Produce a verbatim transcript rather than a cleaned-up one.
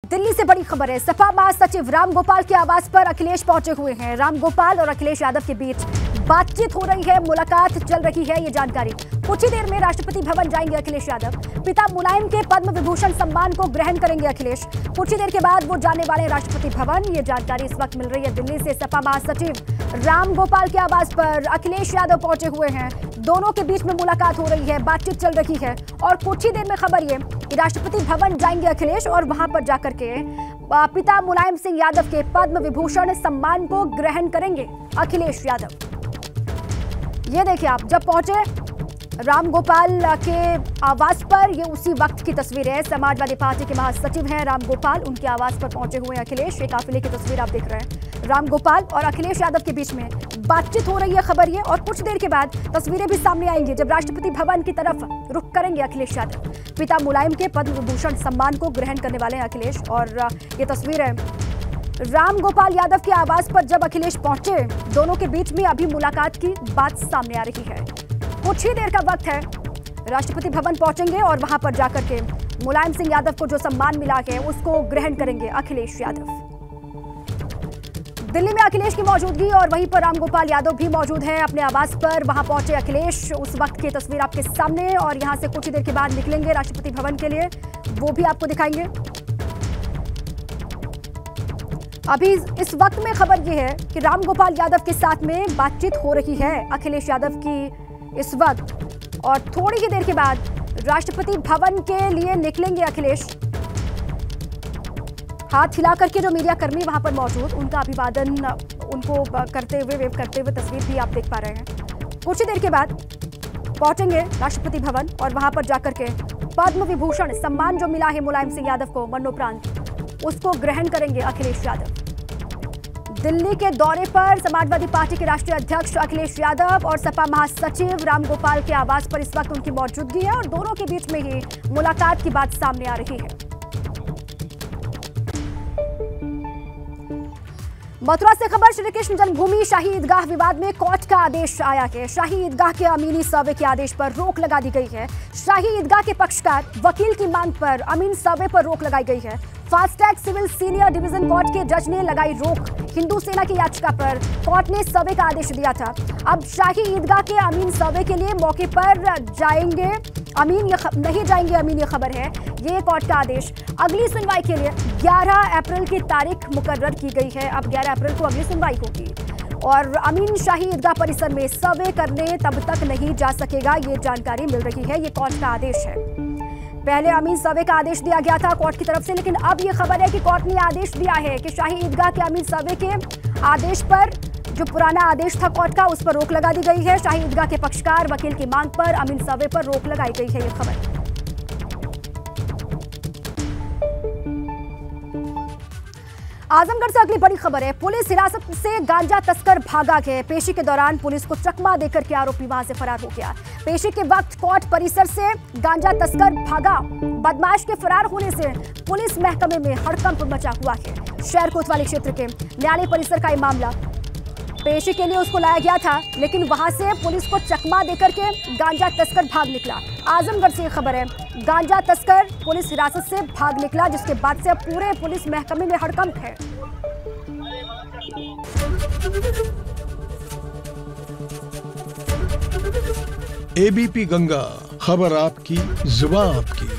दिल्ली से बड़ी खबर है। सपा महासचिव रामगोपाल के आवास पर अखिलेश पहुंचे हुए हैं। रामगोपाल और अखिलेश यादव के बीच बातचीत हो रही है, मुलाकात चल रही है, ये जानकारी। कुछ ही देर में राष्ट्रपति भवन जाएंगे अखिलेश यादव। पिता मुलायम के पद्म विभूषण सम्मान को ग्रहण करेंगे अखिलेश। कुछ ही देर के बाद वो जाने वाले राष्ट्रपति भवन, ये जानकारी इस वक्त मिल रही है। दिल्ली से सपा महासचिव रामगोपाल के आवास पर अखिलेश यादव पहुंचे हुए हैं। दोनों के बीच में मुलाकात हो रही है, बातचीत चल रही है और कुछ ही देर में खबर ये कि राष्ट्रपति भवन जाएंगे अखिलेश और वहां पर जाकर के पिता मुलायम सिंह यादव के पद्म विभूषण सम्मान को ग्रहण करेंगे अखिलेश यादव। ये देखिए आप, जब पहुंचे रामगोपाल के आवास पर, ये उसी वक्त की तस्वीर है। समाजवादी पार्टी के महासचिव हैं रामगोपाल, उनके आवास पर पहुंचे हुए अखिलेश। ये काफिले की तस्वीर आप देख रहे हैं। रामगोपाल और अखिलेश यादव के बीच में बातचीत हो रही है, खबर ये। और कुछ देर के बाद तस्वीरें भी सामने आएंगी जब राष्ट्रपति भवन की तरफ रुख करेंगे अखिलेश यादव। पिता मुलायम के पद्म विभूषण सम्मान को ग्रहण करने वाले हैं अखिलेश। और ये तस्वीर है रामगोपाल यादव के आवास पर जब अखिलेश पहुंचे। दोनों के बीच में अभी मुलाकात की बात सामने आ रही है। कुछ ही देर का वक्त है, राष्ट्रपति भवन पहुंचेंगे और वहां पर जाकर के मुलायम सिंह यादव को जो सम्मान मिला है उसको ग्रहण करेंगे अखिलेश यादव। दिल्ली में अखिलेश की मौजूदगी और वहीं पर रामगोपाल यादव भी मौजूद हैं अपने आवास पर। वहां पहुंचे अखिलेश, उस वक्त की तस्वीर आपके सामने। और यहां से कुछ ही देर के बाद निकलेंगे राष्ट्रपति भवन के लिए, वो भी आपको दिखाएंगे। अभी इस वक्त में खबर यह है कि रामगोपाल यादव के साथ में बातचीत हो रही है अखिलेश यादव की इस वक्त। और थोड़ी ही देर के बाद राष्ट्रपति भवन के लिए निकलेंगे अखिलेश। हाथ हिला करके जो मीडिया कर्मी वहां पर मौजूद, उनका अभिवादन उनको करते हुए, वेव करते हुए तस्वीर भी आप देख पा रहे हैं। कुछ ही देर के बाद पहुंचेंगे राष्ट्रपति भवन और वहां पर जाकर के पद्म विभूषण सम्मान जो मिला है मुलायम सिंह यादव को मरणोपरांत, उसको ग्रहण करेंगे अखिलेश यादव। दिल्ली के दौरे पर समाजवादी पार्टी के राष्ट्रीय अध्यक्ष अखिलेश यादव और सपा महासचिव रामगोपाल के आवास पर इस वक्त उनकी मौजूदगी है और दोनों के बीच में ही मुलाकात की बात सामने आ रही है। मथुरा से खबर, श्री कृष्ण जन्मभूमि शाही ईदगाह विवाद में कोर्ट का आदेश आया है। शाही ईदगाह के अमीनी सर्वे के आदेश पर रोक लगा दी गई है। शाही ईदगाह के पक्षकार वकील की मांग पर अमीन सर्वे पर रोक लगाई गई है। FASTag civil senior division court के जज ने लगाई रोक। हिंदू सेना की याचिका पर कोर्ट ने सर्वे का आदेश दिया था। अब शाही ईदगाह के अमीन सर्वे के लिए मौके पर जाएंगे अमीन, ये नहीं जाएंगे अमीन, ये खबर है। ये कोर्ट का आदेश। अगली सुनवाई के लिए ग्यारह अप्रैल की तारीख मुकर्रर की गई है। अब ग्यारह अप्रैल को अगली सुनवाई होगी और अमीन शाही ईदगाह परिसर में सर्वे करने तब तक नहीं जा सकेगा, ये जानकारी मिल रही है। ये कोर्ट का आदेश है। पहले अमीन सर्वे का आदेश दिया गया था कोर्ट की तरफ से, लेकिन अब ये खबर है कि कोर्ट ने आदेश दिया है कि शाही ईदगाह के अमीन सर्वे के आदेश पर, जो पुराना आदेश था कोर्ट का, उस पर रोक लगा दी गई है। शाही ईदगाह के पक्षकार वकील की मांग पर अमीन सर्वे पर रोक लगाई गई है, ये खबर। आजमगढ़ से अगली बड़ी खबर है। पुलिस हिरासत से गांजा तस्कर भागा है। पेशी के दौरान पुलिस को चकमा देकर के आरोपी वहां से फरार हो गया। पेशी के वक्त कोर्ट परिसर से गांजा तस्कर भागा। बदमाश के फरार होने से पुलिस महकमे में हड़कंप मचा हुआ है। शहर कोतवाली क्षेत्र के न्यायालय परिसर का यह मामला। पेशी के लिए उसको लाया गया था, लेकिन वहां से पुलिस को चकमा देकर के गांजा तस्कर भाग निकला। आजमगढ़ से ये खबर है, गांजा तस्कर पुलिस हिरासत से भाग निकला, जिसके बाद से अब पूरे पुलिस महकमे में हड़कंप है। एबीपी गंगा, खबर आपकी, जुबान आपकी।